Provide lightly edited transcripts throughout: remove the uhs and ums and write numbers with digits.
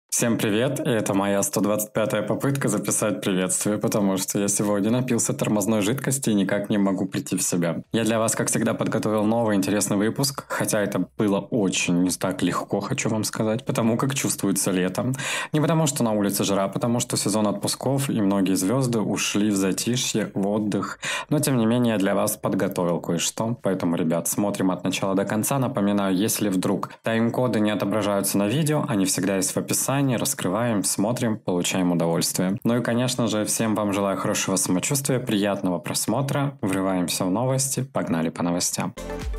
Всем привет, и это моя 125-я попытка записать приветствие, потому что я сегодня напился тормозной жидкости и никак не могу прийти в себя. Я для вас, как всегда, подготовил новый интересный выпуск, хотя это было очень не так легко, хочу вам сказать, потому как чувствуется лето. Не потому что на улице жара, а потому что сезон отпусков и многие звезды ушли в затишье, в отдых. Но, тем не менее, я для вас подготовил кое-что, поэтому, ребят, смотрим от начала до конца. Напоминаю, если вдруг тайм-коды не отображаются на видео, они всегда есть в описании. Раскрываем, смотрим, получаем удовольствие. Ну и, конечно же, всем вам желаю хорошего самочувствия, приятного просмотра. Врываемся в новости. Погнали по новостям.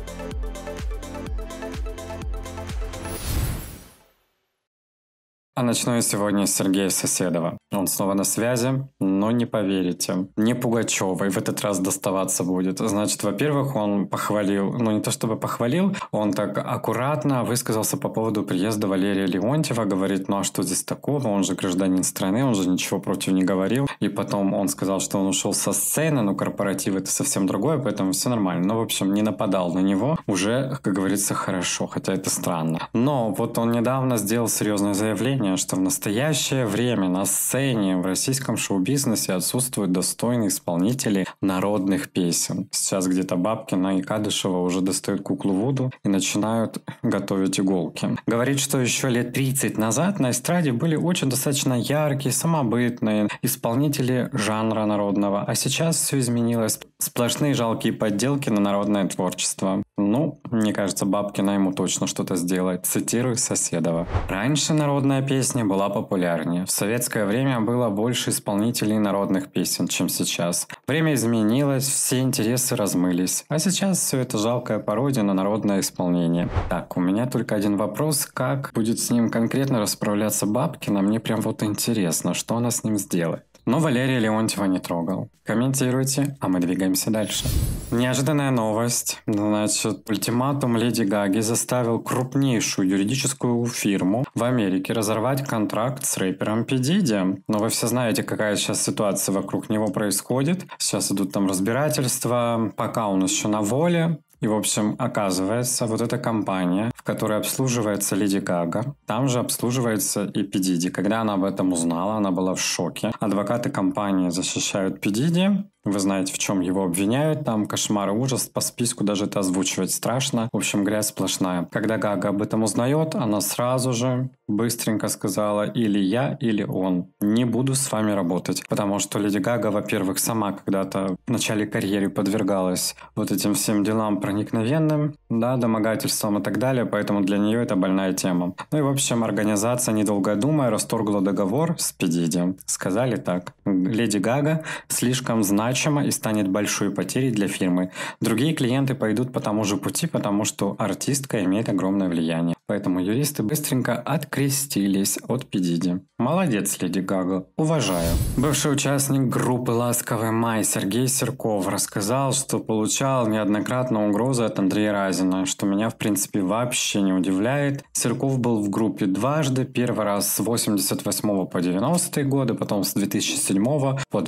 А начну я сегодня с Сергея Соседова. Он снова на связи, но не поверите, не Пугачевой в этот раз доставаться будет. Значит, во-первых, он похвалил, ну не то чтобы похвалил, он так аккуратно высказался по поводу приезда Валерия Леонтьева, говорит, ну а что здесь такого, он же гражданин страны, он же ничего против не говорил. И потом он сказал, что он ушел со сцены, но корпоратив это совсем другое, поэтому все нормально. Ну, в общем, не нападал на него, уже, как говорится, хорошо, хотя это странно. Но вот он недавно сделал серьезное заявление, что в настоящее время на сцене в российском шоу-бизнесе отсутствуют достойные исполнители народных песен. Сейчас где-то Бабкина и Кадышева уже достают куклу Вуду и начинают готовить иголки. Говорит, что еще лет 30 назад на эстраде были очень достаточно яркие, самобытные исполнители жанра народного, а сейчас все изменилось. Сплошные жалкие подделки на народное творчество. Ну, мне кажется, Бабкина ему точно что-то сделает. Цитирую Соседова. Раньше народная песня была популярнее. В советское время было больше исполнителей народных песен, чем сейчас. Время изменилось, все интересы размылись. А сейчас все это жалкая пародия на народное исполнение. Так, у меня только один вопрос. Как будет с ним конкретно расправляться Бабкина? Мне прям вот интересно, что она с ним сделает. Но Валерия Леонтьева не трогал. Комментируйте, а мы двигаемся дальше. Неожиданная новость. Значит, ультиматум Леди Гаги заставил крупнейшую юридическую фирму в Америке разорвать контракт с рэпером Пи Диди. Но вы все знаете, какая сейчас ситуация вокруг него происходит. Сейчас идут там разбирательства, пока он еще на воле. И, в общем, оказывается, вот эта компания, в которой обслуживается Леди Гага, там же обслуживается и Пи Диди. Когда она об этом узнала, она была в шоке. Адвокаты компании защищают Пи Диди. Вы знаете, в чем его обвиняют. Там кошмар и ужас. По списку даже это озвучивать страшно. В общем, грязь сплошная. Когда Гага об этом узнает, она сразу же быстренько сказала: или я, или он. Не буду с вами работать. Потому что Леди Гага, во-первых, сама когда-то в начале карьеры подвергалась вот этим всем делам проникновенным, да, домогательствам и так далее. Поэтому для нее это больная тема. Ну и, в общем, организация, недолго думая, расторгла договор с Пи Диди. Сказали так: Леди Гага слишком значима и станет большой потерей для фирмы. Другие клиенты пойдут по тому же пути, потому что артистка имеет огромное влияние. Поэтому юристы быстренько открестились от Пи Диди. Молодец, Леди Гага. Уважаю. Бывший участник группы «Ласковый май» Сергей Серков рассказал, что получал неоднократно угрозы от Андрея Разина, что меня, в принципе, вообще не удивляет. Серков был в группе дважды. Первый раз с 88 по 90 годы, потом с 2007 по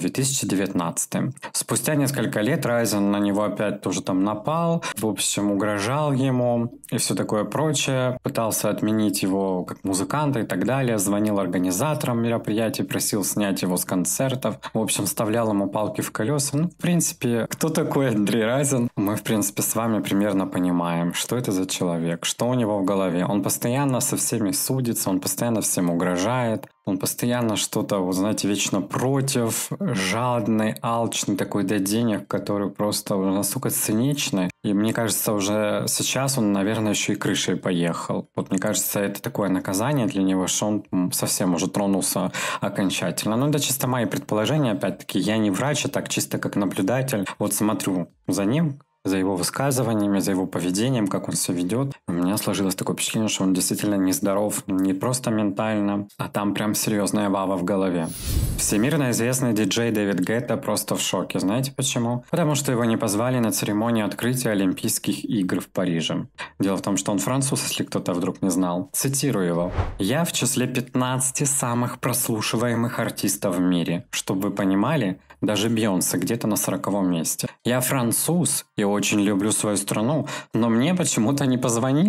2019. Спустя несколько лет Райзен на него опять тоже там напал, в общем, угрожал ему и все такое прочее. Пытался отменить его как музыканта и так далее. Звонил организаторам мероприятий, просил снять его с концертов. В общем, вставлял ему палки в колеса. Ну, в принципе, кто такой Андрей Райзен? Мы, в принципе, с вами примерно понимаем, что это за человек, что у него в голове. Он постоянно со всеми судится, он постоянно всем угрожает. Он постоянно что-то, вот знаете, вечно против, жадный, алчный такой до денег, который просто настолько циничный. И мне кажется, уже сейчас он, наверное, еще и крышей поехал. Вот мне кажется, это такое наказание для него, что он совсем уже тронулся окончательно. Но это чисто мои предположения, опять-таки, я не врач, а так чисто как наблюдатель. Вот смотрю за ним, за его высказываниями, за его поведением, как он себя ведет. У меня сложилось такое впечатление, что он действительно нездоров, не просто ментально, а там прям серьезная вава в голове. Всемирно известный диджей Дэвид Гетта просто в шоке. Знаете почему? Потому что его не позвали на церемонию открытия Олимпийских игр в Париже. Дело в том, что он француз, если кто-то вдруг не знал. Цитирую его. «Я в числе 15 самых прослушиваемых артистов в мире. Чтобы вы понимали, даже Бейонсе где-то на 40-м месте. Я француз и очень люблю свою страну, но мне почему-то не позвонили.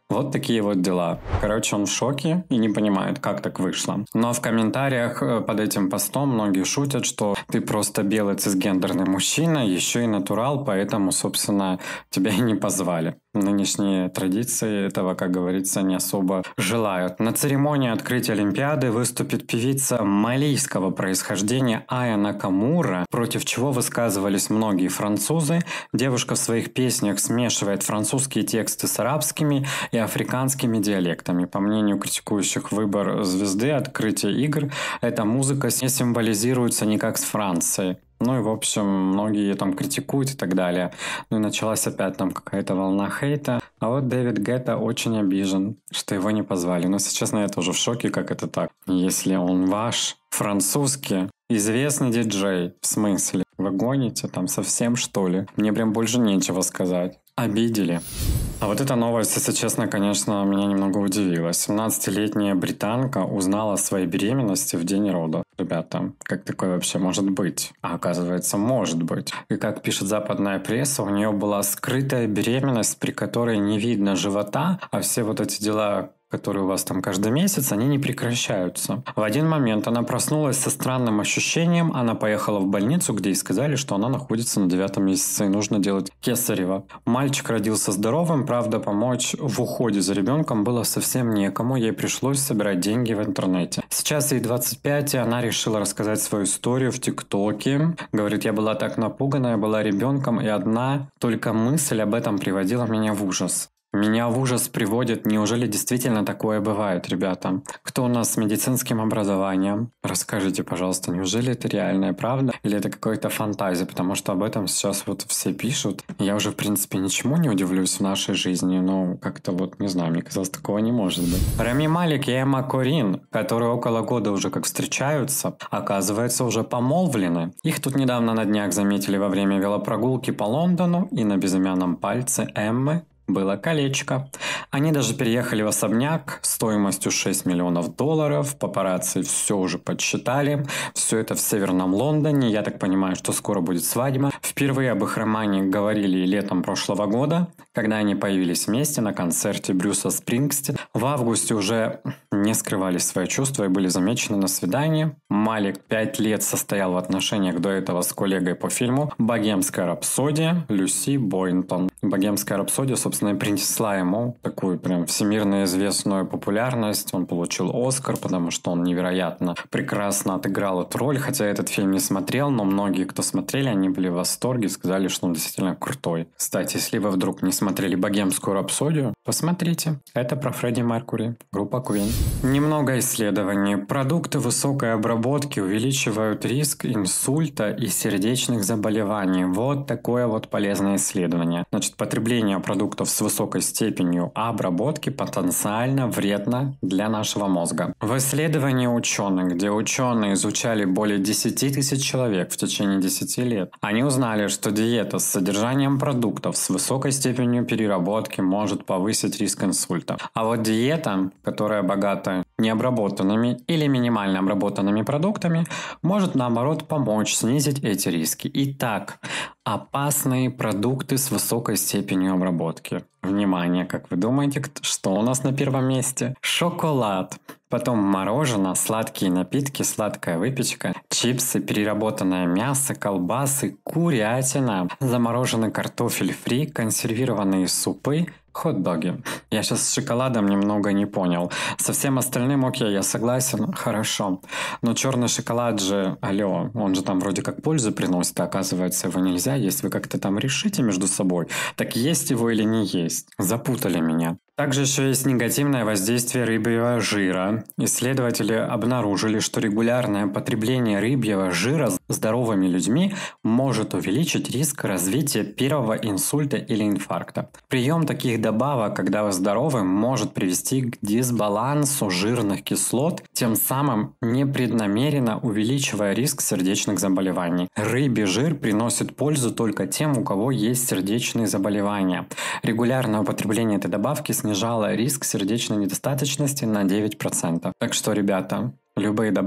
Вот такие вот дела. Короче, он в шоке и не понимает, как так вышло. Но в комментариях под этим постом многие шутят, что ты просто белый цисгендерный мужчина, еще и натурал, поэтому, собственно, тебя и не позвали. Нынешние традиции этого, как говорится, не особо желают. На церемонии открытия Олимпиады выступит певица малийского происхождения Ая Накамура, против чего высказывались многие французы. Девушка в своих песнях смешивает французские тексты с арабскими и африканскими диалектами. По мнению критикующих выбор звезды открытия игр, эта музыка не символизируется никак с Францией. Ну и, в общем, многие там критикуют и так далее. Ну и началась опять там какая-то волна хейта. А вот Дэвид Гетта очень обижен, что его не позвали. Но, если честно, я тоже в шоке, как это так. Если он ваш, французский, известный диджей, в смысле? Вы гоните там совсем, что ли? Мне прям больше нечего сказать. Обидели. А вот эта новость, если честно, конечно, меня немного удивила. 17-летняя британка узнала о своей беременности в день рода. Ребята, как такое вообще может быть? А оказывается, может быть. И как пишет западная пресса, у нее была скрытая беременность, при которой не видно живота, а все вот эти дела, которые у вас там каждый месяц, они не прекращаются. В один момент она проснулась со странным ощущением, она поехала в больницу, где ей сказали, что она находится на 9 месяце и нужно делать кесарево. Мальчик родился здоровым, правда, помочь в уходе за ребенком было совсем некому, ей пришлось собирать деньги в интернете. Сейчас ей 25, и она решила рассказать свою историю в ТикТоке. Говорит, я была так напугана, я была ребенком, и одна только мысль об этом приводила меня в ужас. Меня в ужас приводит, неужели действительно такое бывает, ребята? Кто у нас с медицинским образованием? Расскажите, пожалуйста, неужели это реальная правда? Или это какая-то фантазия? Потому что об этом сейчас вот все пишут. Я уже, в принципе, ничему не удивлюсь в нашей жизни, но как-то вот, не знаю, мне казалось, такого не может быть. Рами Малик и Эмма Корин, которые около года уже как встречаются, оказывается, уже помолвлены. Их тут недавно на днях заметили во время велопрогулки по Лондону, и на безымянном пальце Эммы было колечко. Они даже переехали в особняк стоимостью $6 миллионов. Папарацци все уже подсчитали. Все это в Северном Лондоне. Я так понимаю, что скоро будет свадьба. Впервые об их романе говорили летом прошлого года, когда они появились вместе на концерте Брюса Спрингстина. В августе уже не скрывали свои чувства и были замечены на свидании. Малик 5 лет состоял в отношениях до этого с коллегой по фильму «Богемская рапсодия» Люси Бойнтон. «Богемская рапсодия», собственно, и принесла ему такую прям всемирно известную популярность. Он получил Оскар, потому что он невероятно прекрасно отыграл эту роль. Хотя я этот фильм не смотрел, но многие, кто смотрели, они были в восторге, сказали, что он действительно крутой. Кстати, если вы вдруг не смотрели «Богемскую рапсодию», посмотрите. Это про Фредди Меркьюри, группа Queen. Немного исследований. Продукты высокой обработки увеличивают риск инсульта и сердечных заболеваний. Вот такое вот полезное исследование. Значит, потребление продуктов с высокой степенью обработки потенциально вредно для нашего мозга. В исследовании ученых, где ученые изучали более 10 тысяч человек в течение 10 лет, они узнали, что диета с содержанием продуктов с высокой степенью переработки может повысить риск инсульта. А вот диета, которая богата необработанными или минимально обработанными продуктами, может наоборот помочь снизить эти риски. Итак, опасные продукты с высокой степенью обработки. Внимание, как вы думаете, что у нас на первом месте? Шоколад. Потом мороженое, сладкие напитки, сладкая выпечка, чипсы, переработанное мясо, колбасы, курятина, замороженный картофель фри, консервированные супы, хот-доги. Я сейчас с шоколадом немного не понял. Со всем остальным окей, я согласен, хорошо. Но черный шоколад же, алло, он же там вроде как пользу приносит, а оказывается его нельзя есть. Вы как-то там решите между собой, так есть его или не есть. Запутали меня. Также еще есть негативное воздействие рыбьего жира. Исследователи обнаружили, что регулярное потребление рыбьего жира здоровыми людьми может увеличить риск развития первого инсульта или инфаркта. Прием таких добавок, когда вы здоровы, может привести к дисбалансу жирных кислот, тем самым непреднамеренно увеличивая риск сердечных заболеваний. Рыбий жир приносит пользу только тем, у кого есть сердечные заболевания. Регулярное употребление этой добавки снижало риск сердечной недостаточности на 9%. Так что, ребята, любые добавки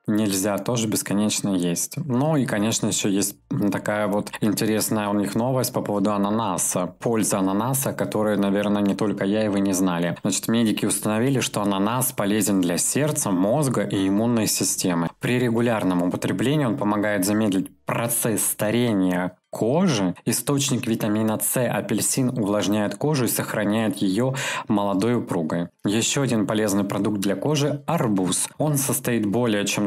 нельзя тоже бесконечно есть. Ну и, конечно, еще есть такая вот интересная у них новость по поводу ананаса. Польза ананаса, которую, наверное, не только я и вы не знали. Значит, медики установили, что ананас полезен для сердца, мозга и иммунной системы. При регулярном употреблении он помогает замедлить процесс старения кожи. Источник витамина С апельсин увлажняет кожу и сохраняет ее молодой упругой. Еще один полезный продукт для кожи – арбуз. Он состоит более чем на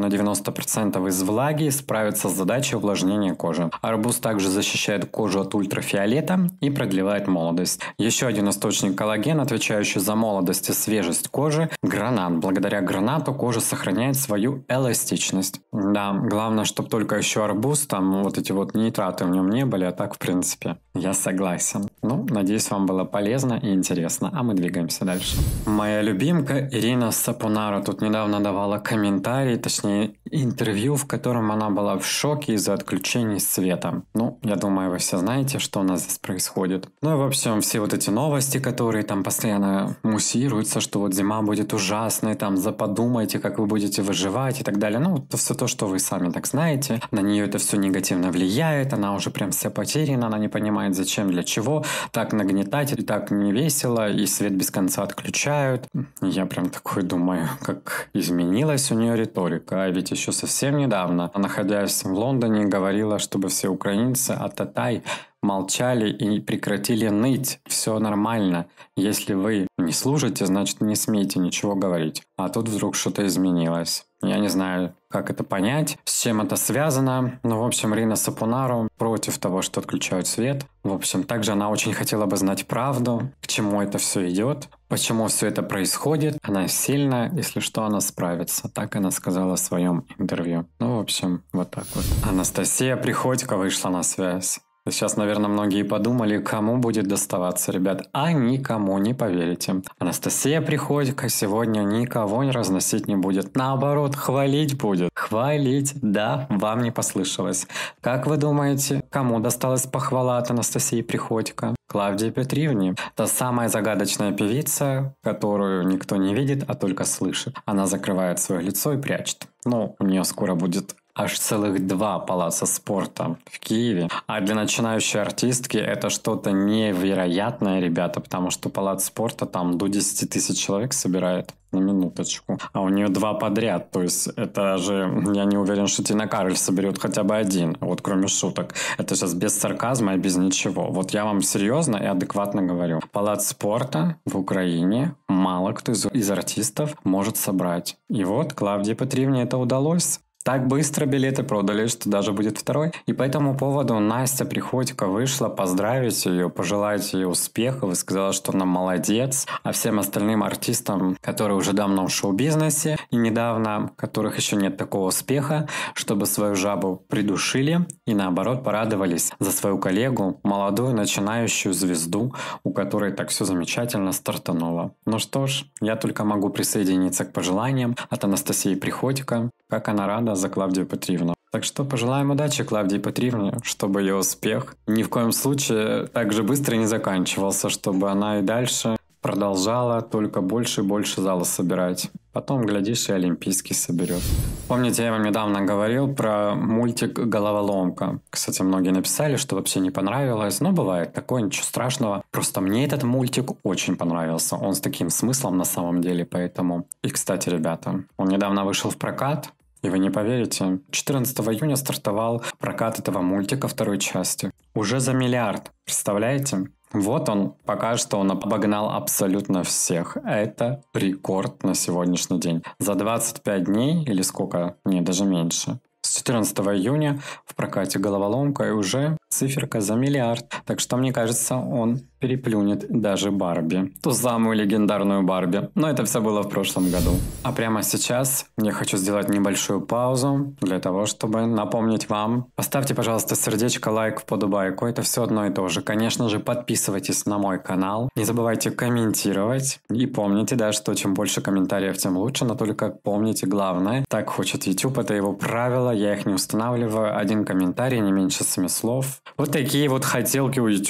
90% из влаги и справится с задачей увлажнения кожи. Арбуз также защищает кожу от ультрафиолета и продлевает молодость. Еще один источник коллагена, отвечающий за молодость и свежесть кожи – гранат. Благодаря гранату кожа сохраняет свою эластичность. Да, главное, чтобы только еще арбуз, там вот эти вот нитраты в нем не были, а так, в принципе, я согласен. Ну, надеюсь, вам было полезно и интересно, а мы двигаемся дальше. Моя любимка Ирина Сапонару тут недавно давала комментарий, точнее, интервью, в котором она была в шоке из-за отключений света. Ну, я думаю, вы все знаете, что у нас здесь происходит. Ну и, в общем, все вот эти новости, которые там постоянно муссируются, что вот зима будет ужасной, там, подумайте, как вы будете выживать и так далее. Ну, это все то, что вы сами так знаете. На нее это все негативно влияет, она уже прям вся потеряна, она не понимает, зачем, для чего. Так нагнетать, и так не весело, и свет без конца отключают. Я прям такой думаю, как изменилась у нее риторика. А ведь еще совсем недавно, находясь в Лондоне, говорила, чтобы все украинцы ататай молчали и прекратили ныть. Все нормально. Если вы не служите, значит не смейте ничего говорить. А тут вдруг что-то изменилось. Я не знаю, как это понять, с чем это связано. Но, в общем, Ирина Сапонару против того, что отключают свет. В общем, также она очень хотела бы знать правду, к чему это все идет, почему все это происходит. Она сильная, если что, она справится. Так она сказала в своем интервью. Ну, в общем, вот так вот. Анастасия Приходько вышла на связь. Сейчас, наверное, многие подумали, кому будет доставаться, ребят. А никому, не поверите. Анастасия Приходько сегодня никого не разносить не будет. Наоборот, хвалить будет. Хвалить, да, вам не послышалось. Как вы думаете, кому досталась похвала от Анастасии Приходько? Клавдии Петривне. Та самая загадочная певица, которую никто не видит, а только слышит. Она закрывает свое лицо и прячет. Ну, у нее скоро будет аж целых 2 палаца спорта в Киеве. А для начинающей артистки это что-то невероятное, ребята, потому что палац спорта там до 10 тысяч человек собирает. На минуточку. А у нее 2 подряд. То есть это же, я не уверен, что Тина Кароль соберет хотя бы 1. Вот кроме шуток. Это сейчас без сарказма и без ничего. Вот я вам серьезно и адекватно говорю. Палац спорта в Украине мало кто из артистов может собрать. И вот Клавдии Петривне это удалось. Так быстро билеты продали, что даже будет 2. И по этому поводу Настя Приходько вышла поздравить ее, пожелать ей успехов и сказала, что она молодец. А всем остальным артистам, которые уже давно в шоу-бизнесе и недавно, у которых еще нет такого успеха, чтобы свою жабу придушили и наоборот порадовались за свою коллегу, молодую начинающую звезду, у которой так все замечательно стартануло. Ну что ж, я только могу присоединиться к пожеланиям от Анастасии Приходько, как она рада за Клавдию Петривну. Так что пожелаем удачи Клавдии Петривне, чтобы ее успех ни в коем случае так же быстро не заканчивался, чтобы она и дальше продолжала только больше и больше зала собирать. Потом, глядишь, и олимпийский соберет. Помните, я вам недавно говорил про мультик «Головоломка». Кстати, многие написали, что вообще не понравилось. Но бывает такое, ничего страшного. Просто мне этот мультик очень понравился. Он с таким смыслом на самом деле, поэтому... И, кстати, ребята, он недавно вышел в прокат. И вы не поверите, 14 июня стартовал прокат этого мультика 2 части. Уже за 1 миллиард. Представляете? Вот он, пока что он обогнал абсолютно всех. Это рекорд на сегодняшний день. За 25 дней, или сколько? Нет, даже меньше. С 14 июня в прокате «Головоломка» и уже циферка за 1 миллиард. Так что, мне кажется, он переплюнет даже Барби. Ту самую легендарную Барби. Но это все было в прошлом году. А прямо сейчас я хочу сделать небольшую паузу для того, чтобы напомнить вам. Поставьте, пожалуйста, сердечко, лайк, вподобайку. Это все одно и то же. Конечно же, подписывайтесь на мой канал. Не забывайте комментировать. И помните, да, что чем больше комментариев, тем лучше. Но только помните главное. Так хочет YouTube, это его правило. Я их не устанавливаю. 1 комментарий, не меньше 7 слов. Вот такие вот хотелки у YouTube.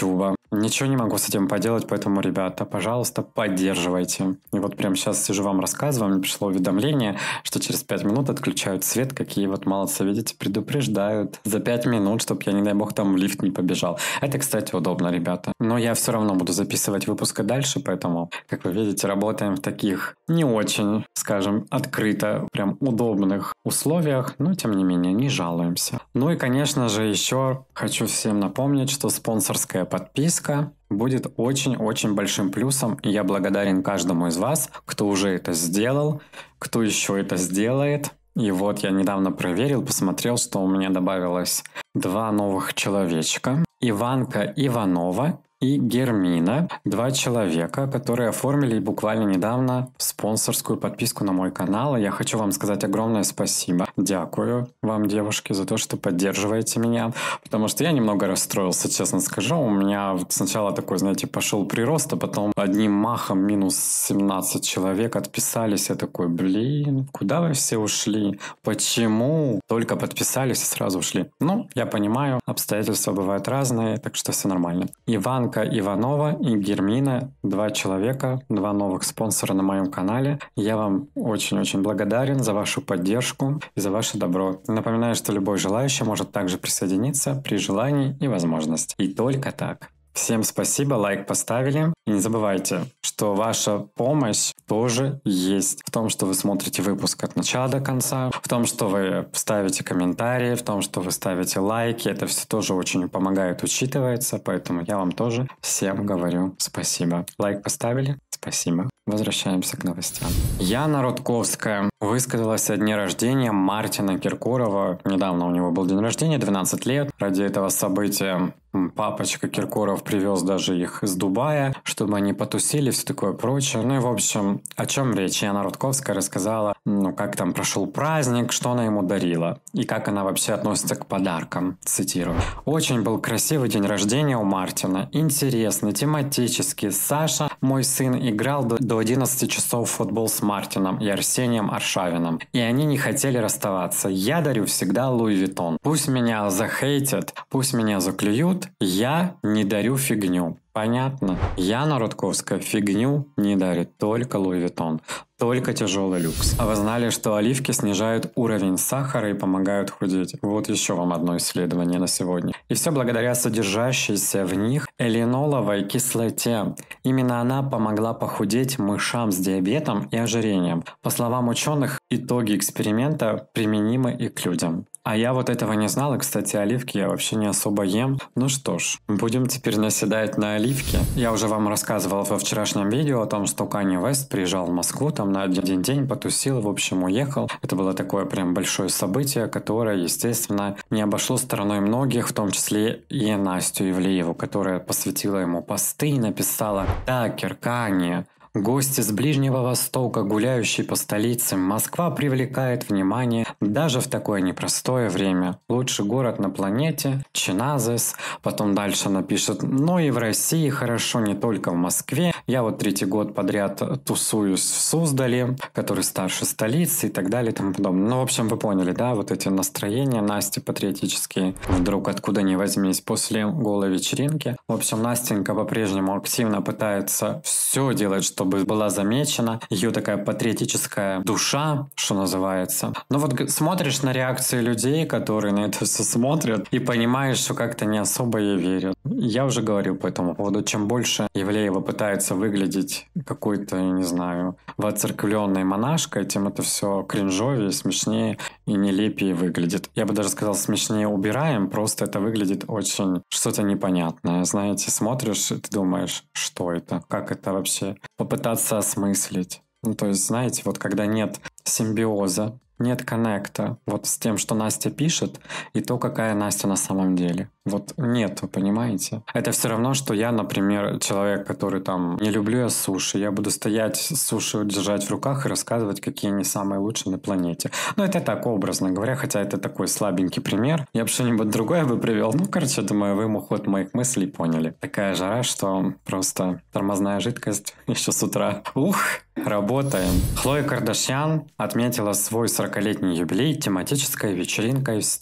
Ничего не могу с этим поделать, поэтому, ребята, пожалуйста, поддерживайте. И вот прямо сейчас сижу вам рассказываю, мне пришло уведомление, что через 5 минут отключают свет. Какие вот молодцы, видите, предупреждают за 5 минут, чтобы я, не дай бог, там в лифт не побежал. Это, кстати, удобно, ребята. Но я все равно буду записывать выпуск и дальше, поэтому, как вы видите, работаем в таких не очень, скажем, открыто, прям удобных условиях, но, тем не менее, не жалуемся. Ну и, конечно же, еще хочу всем напомнить, что спонсорская подписка будет очень-очень большим плюсом, и я благодарен каждому из вас, кто уже это сделал, кто еще это сделает. И вот я недавно проверил, посмотрел, что у меня добавилось 2 новых человечка. Иванка Иванова и Гермина, 2 человека, которые оформили буквально недавно спонсорскую подписку на мой канал. И я хочу вам сказать огромное спасибо. Дякую вам, девушки, за то, что поддерживаете меня. Потому что я немного расстроился, честно скажу. У меня сначала такой, знаете, пошел прирост, а потом одним махом минус 17 человек отписались. Я такой, блин, куда вы все ушли? Почему? Только подписались и сразу ушли. Ну, я понимаю, обстоятельства бывают разные, так что все нормально. Иванка Иванова и Гермина, 2 человека, 2 новых спонсора на моем канале. Я вам очень-очень благодарен за вашу поддержку и за ваше добро. Напоминаю, что любой желающий может также присоединиться при желании и возможности. И только так. Всем спасибо, лайк поставили. И не забывайте, что ваша помощь тоже есть в том, что вы смотрите выпуск от начала до конца, в том, что вы ставите комментарии, в том, что вы ставите лайки. Это все тоже очень помогает, учитывается, поэтому я вам тоже всем говорю спасибо. Лайк поставили? Спасибо. Возвращаемся к новостям. Яна Рудковская высказалась о дне рождения Мартина Киркорова. Недавно у него был день рождения, 12 лет. Ради этого события папочка Киркоров привез даже их из Дубая, чтобы они потусили, все такое прочее. Ну и, в общем, о чем речь? Яна Рудковская рассказала, как там прошел праздник, что она ему дарила и как она вообще относится к подаркам. Цитирую. «Очень был красивый день рождения у Мартина. Интересный, тематический. Саша, мой сын, играл до 11 часов в футбол с Мартином и Арсением Аршавиным. И они не хотели расставаться. Я дарю всегда Луи Виттон. Пусть меня захейтят, пусть меня заклюют, я не дарю фигню». Понятно? Яна Рудковская фигню не дарит, только Луи Виттон. Только тяжелый люкс. А вы знали, что оливки снижают уровень сахара и помогают худеть? Вот еще вам одно исследование на сегодня. И все благодаря содержащейся в них элиноловой кислоте. Именно она помогла похудеть мышам с диабетом и ожирением. По словам ученых, итоги эксперимента применимы и к людям. А я вот этого не знал, и, кстати, оливки я вообще не особо ем. Ну что ж, будем теперь наседать на оливки. Я уже вам рассказывал во вчерашнем видео о том, что Канье Уэст приезжал в Москву, там на один день потусил, в общем, уехал. Это было такое прям большое событие, которое, естественно, не обошло стороной многих, в том числе и Настю Ивлееву, которая посвятила ему посты и написала: «Такер, Канье, гости с Ближнего Востока, гуляющие по столице, Москва привлекает внимание даже в такое непростое время. Лучший город на планете, Чиназес». Потом дальше напишет: «Но и в России хорошо, не только в Москве. Я вот 3-й год подряд тусуюсь в Суздале, который старше столицы», и так далее и тому подобное. Ну, в общем, вы поняли, да, вот эти настроения Насти патриотические, вдруг откуда ни возьмись после голой вечеринки. В общем, Настенька по-прежнему активно пытается все делать, чтобы была замечена ее такая патриотическая душа, что называется. Но вот смотришь на реакции людей, которые на это все смотрят, и понимаешь, что как-то не особо ей верят. Я уже говорил по этому поводу, чем больше Ивлеева пытается выглядеть какой-то, я не знаю, воцерквленной монашкой, тем это все кринжовее, смешнее и нелепее выглядит. Я бы даже сказал, смешнее убираем, просто это выглядит очень что-то непонятное. Знаете, смотришь, и ты думаешь, что это, как это вообще попытаться осмыслить. Ну, то есть, знаете, вот когда нет симбиоза, нет коннекта вот с тем, что Настя пишет, и то, какая Настя на самом деле. Вот нету, понимаете? Это все равно, что я, например, человек, который там не люблю я суши. Я буду стоять суши, держать в руках и рассказывать, какие они самые лучшие на планете. Ну, это так, образно говоря, хотя это такой слабенький пример. Я бы что-нибудь другое бы привел. Ну, короче, думаю, вы ход моих мыслей поняли. Такая жара, что просто тормозная жидкость еще с утра. Ух! Работаем. Хлоя Кардашьян отметила свой 40-летний юбилей тематической вечеринкой в стиле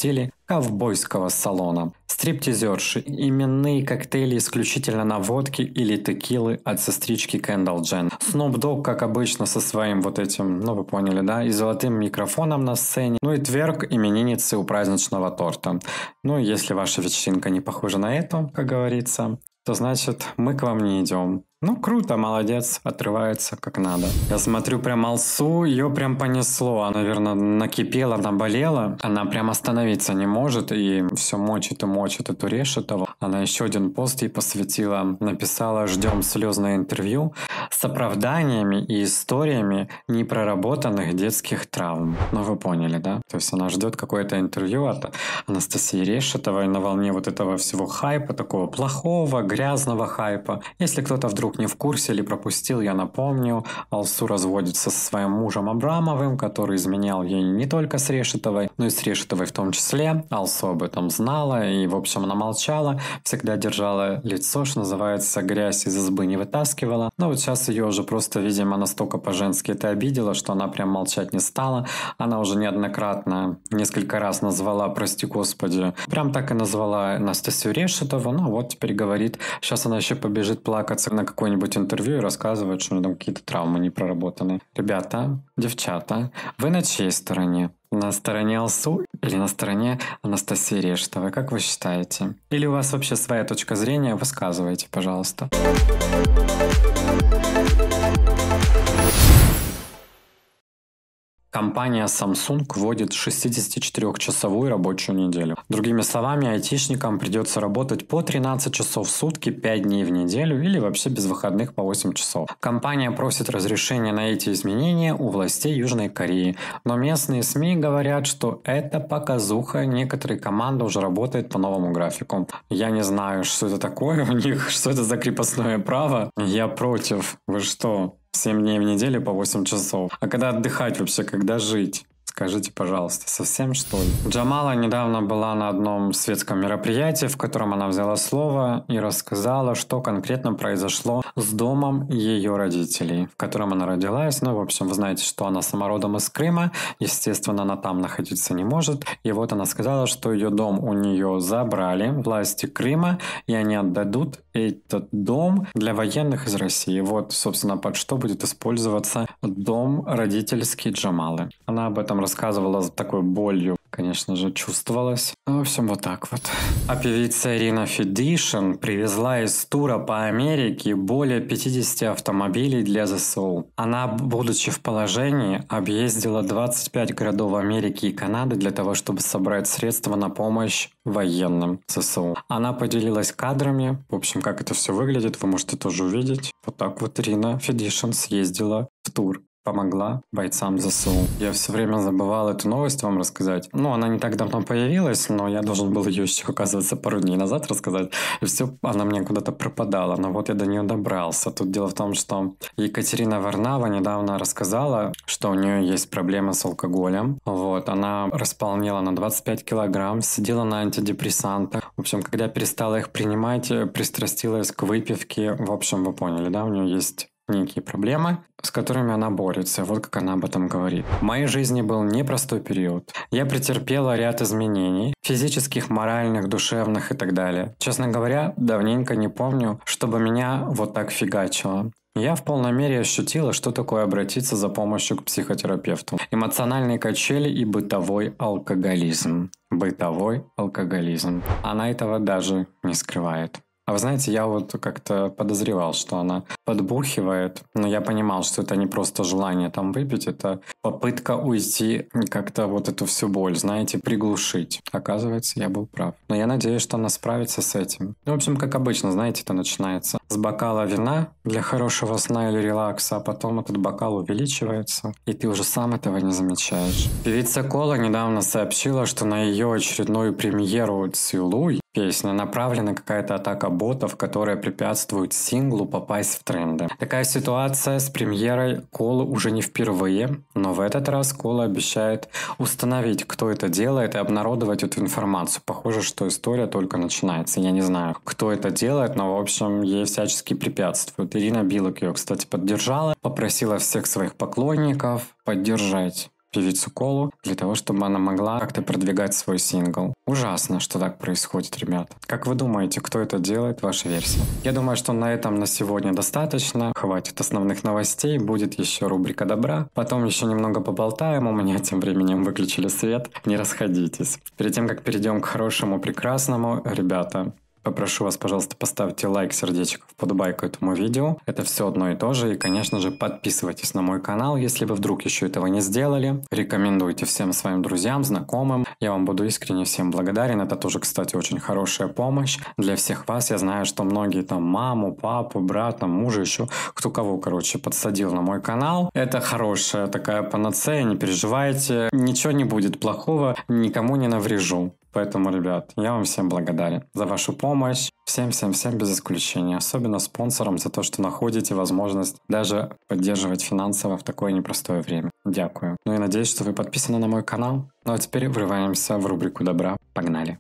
ковбойского салона. Стриптизерши, именные коктейли исключительно на водке или текилы от сестрички Кендалл Дженнер. Snoop Dogg, как обычно, со своим вот этим, ну вы поняли, да, и золотым микрофоном на сцене. Ну и Тверк, именинницы у праздничного торта. Ну, если ваша вечеринка не похожа на эту, как говорится, то значит мы к вам не идем. Ну, круто, молодец, отрывается как надо. Я смотрю прям Алсу, ее прям понесло. Она, наверное, накипела, наболела. Она прям остановиться не может и все мочит и мочит эту Решетову. Она еще один пост ей посвятила, написала: «Ждем слезное интервью с оправданиями и историями непроработанных детских травм». Ну, вы поняли, да? То есть она ждет какое-то интервью от Анастасии Решетовой на волне вот этого всего хайпа, такого плохого, грязного хайпа. Если кто-то вдруг не в курсе или пропустил, я напомню, Алсу разводится со своим мужем Абрамовым, который изменял ей не только с Решетовой, но и с Решетовой в том числе. Алсу об этом знала и, в общем, она молчала, всегда держала лицо, что называется, грязь из избы не вытаскивала. Но вот сейчас ее уже просто, видимо, настолько по-женски это обидело, что она прям молчать не стала. Она уже неоднократно, несколько раз назвала, прости господи, прям так и назвала Анастасию Решетову. Ну вот теперь говорит, сейчас она еще побежит плакаться на какое-нибудь интервью и рассказывать, что у нее там какие-то травмы не проработаны. Ребята, девчата, вы на чьей стороне? На стороне Алсу или на стороне Анастасии Решетовой? Как вы считаете? Или у вас вообще своя точка зрения? Высказывайте, пожалуйста. Компания Samsung вводит 64-часовую рабочую неделю. Другими словами, айтишникам придется работать по 13 часов в сутки, 5 дней в неделю или вообще без выходных по 8 часов. Компания просит разрешения на эти изменения у властей Южной Кореи. Но местные СМИ говорят, что это показуха, некоторые команды уже работают по новому графику. Я не знаю, что это такое у них, что это за крепостное право. Я против. Вы что? 7 дней в неделю по 8 часов. А когда отдыхать вообще, когда жить? Скажите, пожалуйста, совсем что ли? Джамала недавно была на одном светском мероприятии, в котором она взяла слово и рассказала, что конкретно произошло с домом ее родителей, в котором она родилась. Ну, в общем, вы знаете, что она сама родом из Крыма. Естественно, она там находиться не может. И вот она сказала, что ее дом у нее забрали власти Крыма, и они отдадут этот дом для военных из России. Вот, собственно, под что будет использоваться дом родительский Джамалы. Она об этом рассказывала с такой болью, конечно же, чувствовалось. В общем, вот так вот. А певица Ирина Федишин привезла из тура по Америке более 50 автомобилей для ЗСУ. Она, будучи в положении, объездила 25 городов Америки и Канады для того, чтобы собрать средства на помощь военным ЗСУ. Она поделилась кадрами. В общем, как это все выглядит, вы можете тоже увидеть. Вот так вот Ирина Федишин съездила в тур. Помогла бойцам ЗСУ. Я все время забывал эту новость вам рассказать. Ну, она не так давно появилась, но я должен был ее еще, оказывается, пару дней назад рассказать. И все, она мне куда-то пропадала. Но вот я до нее добрался. Тут дело в том, что Екатерина Варнава недавно рассказала, что у нее есть проблемы с алкоголем. Вот, она располнела на 25 килограмм, сидела на антидепрессантах. В общем, когда перестала их принимать, пристрастилась к выпивке. В общем, вы поняли, да, у нее есть некие проблемы, с которыми она борется. Вот как она об этом говорит. В моей жизни был непростой период. Я претерпела ряд изменений. Физических, моральных, душевных и так далее. Честно говоря, давненько не помню, чтобы меня вот так фигачило. Я в полной мере ощутила, что такое обратиться за помощью к психотерапевту. Эмоциональные качели и бытовой алкоголизм. Бытовой алкоголизм. Она этого даже не скрывает. А вы знаете, я вот как-то подозревал, что она подбухивает, но я понимал, что это не просто желание там выпить, это попытка уйти, как-то вот эту всю боль, знаете, приглушить. Оказывается, я был прав. Но я надеюсь, что она справится с этим. Ну, в общем, как обычно, знаете, это начинается с бокала вина для хорошего сна или релакса, а потом этот бокал увеличивается, и ты уже сам этого не замечаешь. Певица Кола недавно сообщила, что на ее очередную премьеру «Целуй» песня направлена какая-то атака ботов, которая препятствует синглу попасть в тренды. Такая ситуация с премьерой Колы уже не впервые, но в этот раз Кола обещает установить, кто это делает, и обнародовать эту информацию. Похоже, что история только начинается. Я не знаю, кто это делает, но, в общем, ей всячески препятствует. Ирина Билык ее, кстати, поддержала, попросила всех своих поклонников поддержать певицу Колу для того, чтобы она могла как-то продвигать свой сингл. Ужасно, что так происходит, ребят. Как вы думаете, кто это делает? Ваша версия. Я думаю, что на этом на сегодня достаточно. Хватит основных новостей. Будет еще рубрика добра. Потом еще немного поболтаем. У меня тем временем выключили свет. Не расходитесь. Перед тем, как перейдем к хорошему, прекрасному, ребята, попрошу вас, пожалуйста, поставьте лайк, сердечко в подбайку этому видео. Это все одно и то же. И, конечно же, подписывайтесь на мой канал, если вы вдруг еще этого не сделали. Рекомендуйте всем своим друзьям, знакомым. Я вам буду искренне всем благодарен. Это тоже, кстати, очень хорошая помощь для всех вас. Я знаю, что многие там маму, папу, брата, мужа, еще кто кого, короче, подсадил на мой канал. Это хорошая такая панацея, не переживайте. Ничего не будет плохого, никому не наврежу. Поэтому, ребят, я вам всем благодарен за вашу помощь. Всем без исключения. Особенно спонсорам за то, что находите возможность даже поддерживать финансово в такое непростое время. Дякую. Ну и надеюсь, что вы подписаны на мой канал. Ну а теперь врываемся в рубрику добра. Погнали.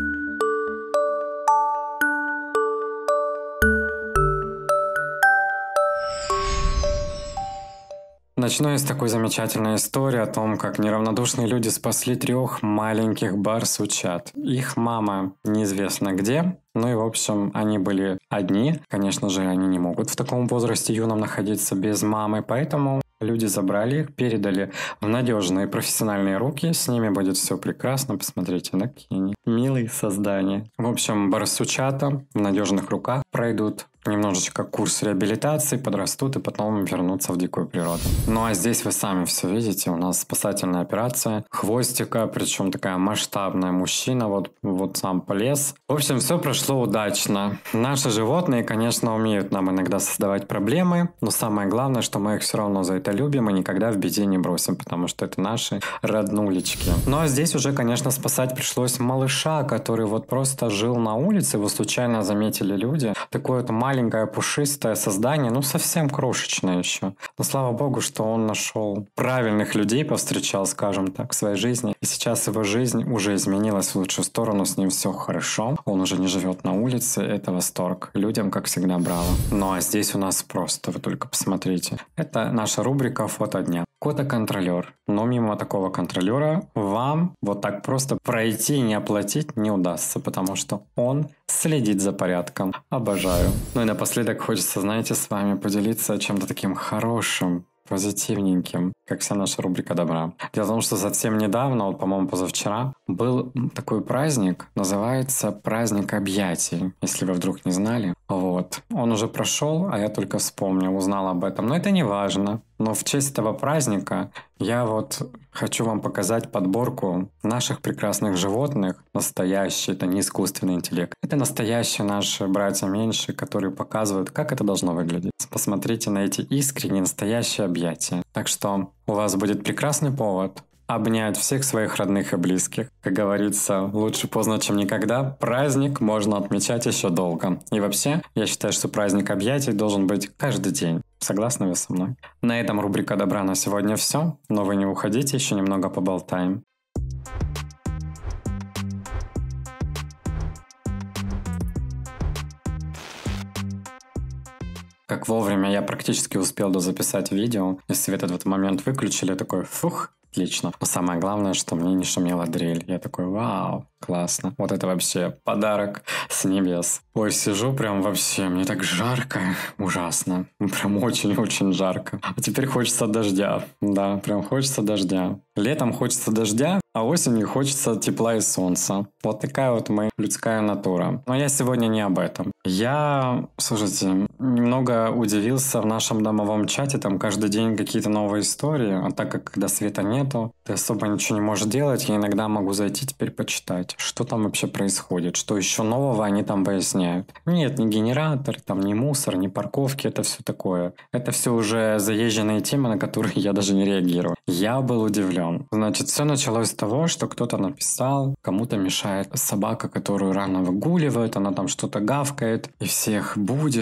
Начну я с такой замечательной истории о том, как неравнодушные люди спасли 3 маленьких барсучат. Их мама неизвестно где, ну и, в общем, они были одни. Конечно же, они не могут в таком возрасте юном находиться без мамы, поэтому люди забрали их, передали в надежные профессиональные руки. С ними будет все прекрасно. Посмотрите, да, какие они милые создания. В общем, барсучата в надежных руках пройдут немножечко курс реабилитации, подрастут и потом вернутся в дикую природу. Ну а здесь вы сами все видите, у нас спасательная операция хвостика, причем такая масштабная, мужчина вот сам полез. В общем, все прошло удачно. Наши животные, конечно, умеют нам иногда создавать проблемы, но самое главное, что мы их все равно за это любим и никогда в беде не бросим, потому что это наши роднулечки. Ну а здесь уже, конечно, спасать пришлось малыша, который вот просто жил на улице, его случайно заметили люди. Такое вот маленькое пушистое создание, ну совсем крошечное еще. Но слава богу, что он нашел правильных людей, повстречал, скажем так, в своей жизни. И сейчас его жизнь уже изменилась в лучшую сторону, с ним все хорошо. Он уже не живет на улице, это восторг. Людям, как всегда, браво. Ну а здесь у нас просто, вы только посмотрите. Это наша рубрика «Фото дня». Кота-контролер. Но мимо такого контролера вам вот так просто пройти и не оплатить не удастся, потому что он следит за порядком. Обожаю. Ну и напоследок хочется, знаете, с вами поделиться чем-то таким хорошим, позитивненьким, как вся наша рубрика добра. Дело в том, что совсем недавно, вот, по-моему, позавчера, был такой праздник, называется праздник объятий, если вы вдруг не знали. Вот. Он уже прошел, а я только вспомнил, узнал об этом. Но это не важно. Но в честь этого праздника я вот хочу вам показать подборку наших прекрасных животных. Настоящий, это не искусственный интеллект. Это настоящие наши братья меньшие, которые показывают, как это должно выглядеть. Посмотрите на эти искренние, настоящие объятия. Так что у вас будет прекрасный повод обнять всех своих родных и близких. Как говорится, лучше поздно, чем никогда. Праздник можно отмечать еще долго. И вообще, я считаю, что праздник объятий должен быть каждый день. Согласны вы со мной? На этом рубрика добра на сегодня все. Но вы не уходите, еще немного поболтаем. Как вовремя я практически успел дозаписать видео, и свет в этот момент выключили, такой фух, отлично. Но самое главное, что мне не шумела дрель. Я такой, вау, классно. Вот это вообще подарок с небес. Ой, сижу прям вообще, мне так жарко, ужасно. Прям очень-очень жарко. А теперь хочется дождя. Да, прям хочется дождя. Летом хочется дождя, а осенью хочется тепла и солнца. Вот такая вот моя людская натура. Но я сегодня не об этом. Я, слушайте, немного удивился в нашем домовом чате. Там каждый день какие-то новые истории. А так как когда света нету, ты особо ничего не можешь делать. Я иногда могу зайти теперь почитать, что там вообще происходит. Что еще нового они там поясняют. Нет, не генератор, там не мусор, не парковки. Это все такое. Это все уже заезженные темы, на которые я даже не реагирую. Я был удивлен. Значит, все началось с того, что кто-то написал, кому-то мешает собака, которую рано выгуливают, она там что-то гавкает и всех будет.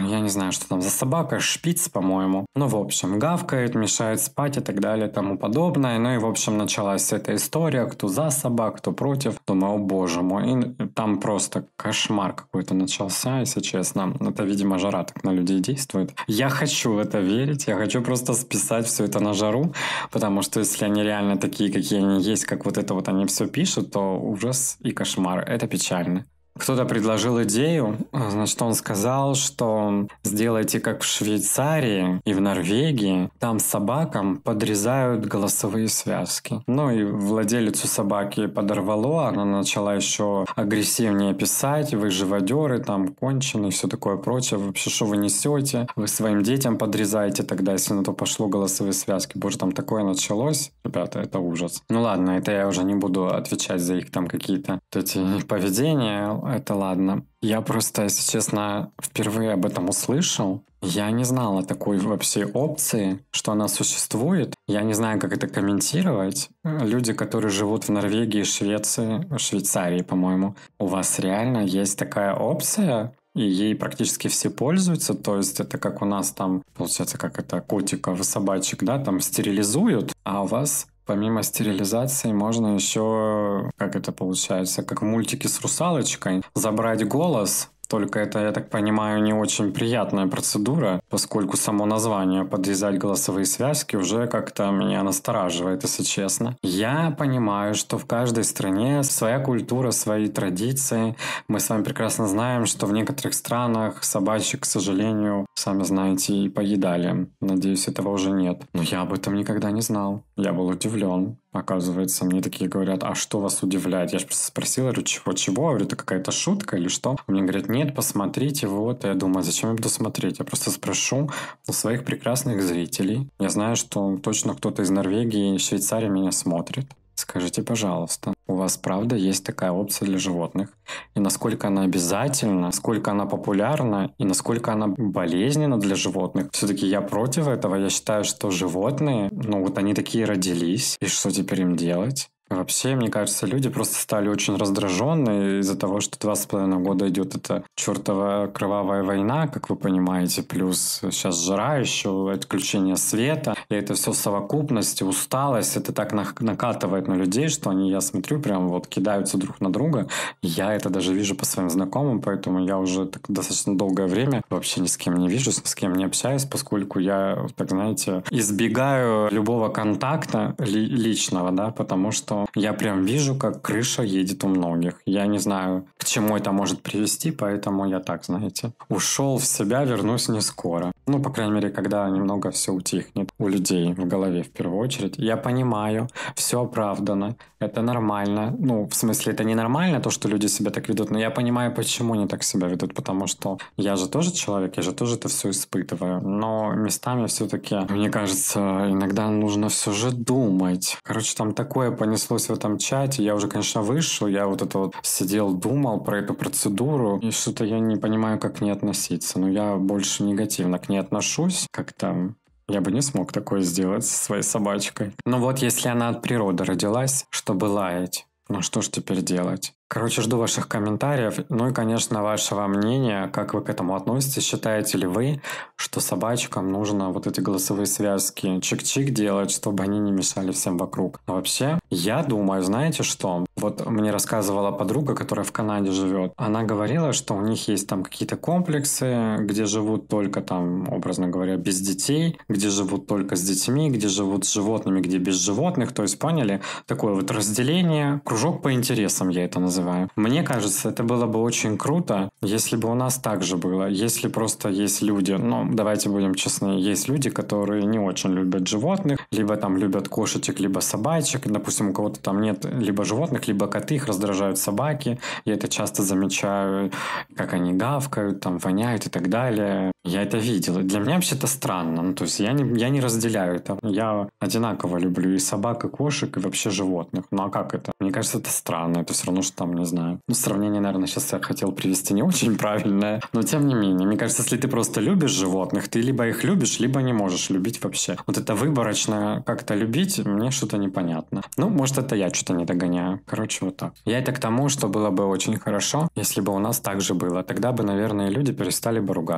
я не знаю, что там за собака, шпиц, по-моему. Ну, в общем, гавкает, мешает спать и так далее, и тому подобное. Ну и, в общем, началась эта история, кто за собак, кто против. Думаю, о боже мой. И там просто кошмар какой-то начался, если честно. Это, видимо, жара так на людей действует. Я хочу в это верить, я хочу просто списать все это на жару, потому что если они реально такие, какие они есть, как вот это вот они все пишут, то ужас и кошмар. Это печально. Кто-то предложил идею, значит, он сказал, что сделайте как в Швейцарии и в Норвегии, там собакам подрезают голосовые связки. Ну и владелицу собаки подорвало, она начала еще агрессивнее писать, вы живодеры, там конченые, все такое прочее, вообще что вы несете, вы своим детям подрезаете тогда, если на то пошло голосовые связки. Боже, там такое началось, ребята, это ужас. Ну ладно, это я уже не буду отвечать за их там какие-то вот эти поведения, это ладно. Я просто, если честно, впервые об этом услышал. Я не знал о такой вообще опции, что она существует. Я не знаю, как это комментировать. Люди, которые живут в Норвегии, Швеции, Швейцарии, по-моему, у вас реально есть такая опция? И ей практически все пользуются, то есть это как у нас там, получается, как это котиков и собачек, да, там стерилизуют, а у вас помимо стерилизации можно еще, как это получается, как в мультике с русалочкой, забрать голос. Только это, я так понимаю, не очень приятная процедура, поскольку само название «подрезать голосовые связки» уже как-то меня настораживает, если честно. Я понимаю, что в каждой стране своя культура, свои традиции. Мы с вами прекрасно знаем, что в некоторых странах собачек, к сожалению, сами знаете, и поедали. Надеюсь, этого уже нет. Но я об этом никогда не знал. Я был удивлен. Оказывается, мне такие говорят, а что вас удивляет? Я же просто спросил, говорю, чего? Я говорю, это какая-то шутка или что? Мне говорят, нет, посмотрите, вот. Я думаю, зачем я буду смотреть? Я просто спрошу у своих прекрасных зрителей. Я знаю, что точно кто-то из Норвегии и Швейцарии меня смотрит. Скажите, пожалуйста, у вас правда есть такая опция для животных? И насколько она обязательна, насколько она популярна и насколько она болезненна для животных? Все-таки я против этого. Я считаю, что животные, ну вот они такие родились, и что теперь им делать? Вообще, мне кажется, люди просто стали очень раздраженные из-за того, что 2,5 года идет эта чертова кровавая война, как вы понимаете, плюс сейчас жара еще, отключение света, и это все в совокупности, усталость, это так накатывает на людей, что они, я смотрю, прям вот кидаются друг на друга. Я это даже вижу по своим знакомым, поэтому я уже так достаточно долгое время вообще ни с кем не вижу, с кем не общаюсь, поскольку я, так знаете, избегаю любого контакта личного, да, потому что я прям вижу, как крыша едет у многих. Я не знаю, к чему это может привести, поэтому я так, знаете, ушел в себя, вернусь не скоро. Ну, по крайней мере, когда немного все утихнет у людей в голове в первую очередь. Я понимаю, все оправдано, это нормально. Ну, в смысле, это не нормально, то, что люди себя так ведут, но я понимаю, почему они так себя ведут, потому что я же тоже человек, я же тоже это все испытываю. Но местами все-таки, мне кажется, иногда нужно все же думать. Короче, там такое понеслось в этом чате. Я уже, конечно, вышел, я вот это вот сидел, думал про эту процедуру, и что-то я не понимаю, как к ней относиться. Но я больше негативно к ней отношусь. Как-то я бы не смог такое сделать со своей собачкой. Но вот если она от природы родилась, чтобы лаять, ну что ж теперь делать? Короче, жду ваших комментариев, ну и, конечно, вашего мнения, как вы к этому относитесь. Считаете ли вы, что собачкам нужно вот эти голосовые связки чик-чик делать, чтобы они не мешали всем вокруг? А вообще, я думаю, знаете что? Вот мне рассказывала подруга, которая в Канаде живет. Она говорила, что у них есть там какие-то комплексы, где живут только там, образно говоря, без детей, где живут только с детьми, где живут с животными, где без животных. То есть, поняли? Такое вот разделение, кружок по интересам я это называю. Мне кажется, это было бы очень круто, если бы у нас так же было. Если просто есть люди, ну, давайте будем честны, есть люди, которые не очень любят животных, либо там любят кошечек, либо собачек. Допустим, у кого-то там нет либо животных, либо коты, их раздражают собаки. Я это часто замечаю, как они гавкают, там воняют и так далее. Я это видел. Для меня вообще это странно. Ну, то есть я не разделяю это. Я одинаково люблю и собак, и кошек, и вообще животных. Ну а как это? Мне кажется, это странно. Это все равно, что там, не знаю. Ну, сравнение, наверное, сейчас я хотел привести не очень правильное. Но тем не менее, мне кажется, если ты просто любишь животных, ты либо их любишь, либо не можешь любить вообще. Вот это выборочно как-то любить, мне что-то непонятно. Ну, может, это я что-то не догоняю. Короче, вот так. Я это к тому, что было бы очень хорошо, если бы у нас так же было. Тогда бы, наверное, люди перестали бы ругаться. Вот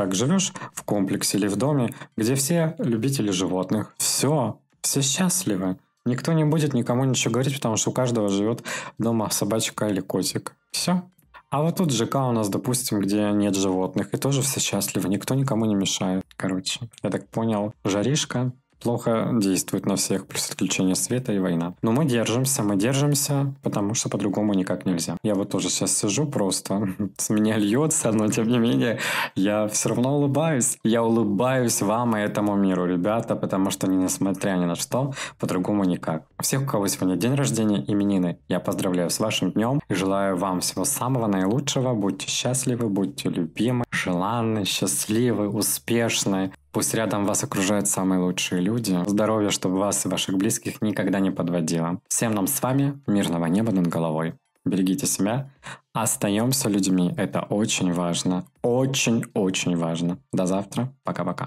так живешь в комплексе или в доме, где все любители животных. Все счастливы. Никто не будет никому ничего говорить, потому что у каждого живет дома собачка или котик. Все. А вот тут ЖК у нас, допустим, где нет животных, и тоже все счастливы, никто никому не мешает. Короче, я так понял, жаришка плохо действует на всех, плюс отключение света и война. Но мы держимся, потому что по-другому никак нельзя. Я вот тоже сейчас сижу просто, с меня льется, но тем не менее я все равно улыбаюсь. Я улыбаюсь вам и этому миру, ребята, потому что несмотря ни на что, по-другому никак. Всех, у кого сегодня день рождения, именины, я поздравляю с вашим днем и желаю вам всего самого наилучшего. Будьте счастливы, будьте любимы, желанны, счастливы, успешны. Пусть рядом вас окружают самые лучшие люди. Здоровья, чтобы вас и ваших близких никогда не подводило. Всем нам с вами мирного неба над головой. Берегите себя. Остаемся людьми. Это очень важно. Очень-очень важно. До завтра. Пока-пока.